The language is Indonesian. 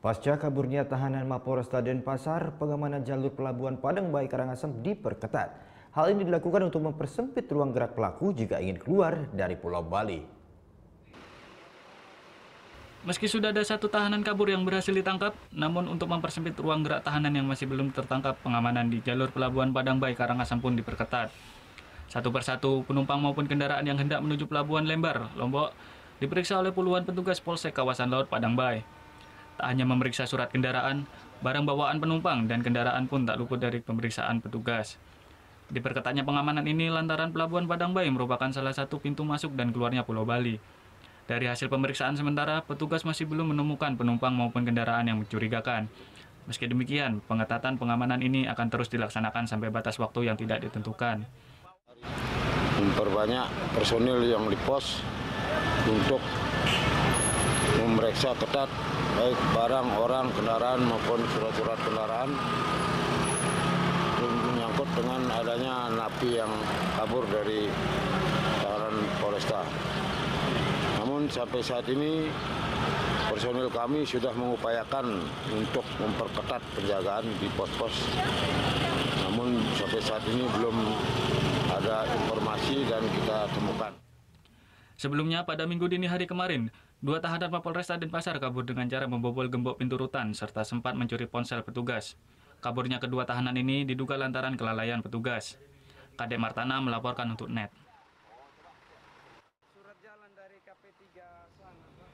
Pasca kaburnya tahanan Mapolresta Denpasar, pengamanan jalur pelabuhan Padangbae Karangasem diperketat. Hal ini dilakukan untuk mempersempit ruang gerak pelaku jika ingin keluar dari Pulau Bali. Meski sudah ada satu tahanan kabur yang berhasil ditangkap, namun untuk mempersempit ruang gerak tahanan yang masih belum tertangkap, pengamanan di jalur pelabuhan Padangbae Karangasem pun diperketat. Satu persatu penumpang maupun kendaraan yang hendak menuju pelabuhan Lembar, Lombok, diperiksa oleh puluhan petugas Polsek Kawasan Laut Padangbae. Tak hanya memeriksa surat kendaraan, barang bawaan penumpang dan kendaraan pun tak luput dari pemeriksaan petugas. Diperketatnya pengamanan ini lantaran pelabuhan Padangbae merupakan salah satu pintu masuk dan keluarnya Pulau Bali. Dari hasil pemeriksaan sementara, petugas masih belum menemukan penumpang maupun kendaraan yang mencurigakan. Meski demikian, pengetatan pengamanan ini akan terus dilaksanakan sampai batas waktu yang tidak ditentukan. Memperbanyak personil yang di pos untuk memeriksa ketat baik barang, orang, kendaraan maupun surat-surat kendaraan menyangkut dengan adanya napi yang kabur dari tahanan Polresta. Namun sampai saat ini personil kami sudah mengupayakan untuk memperketat penjagaan di pos-pos. Namun sampai saat ini belum ada informasi dan kita temukan. Sebelumnya, pada Minggu dini hari kemarin, dua tahanan Mapolresta Denpasar kabur dengan cara membobol gembok pintu rutan serta sempat mencuri ponsel petugas. Kaburnya kedua tahanan ini diduga lantaran kelalaian petugas. Kadek Martana melaporkan untuk NET. Surat jalan dari KP3 sana.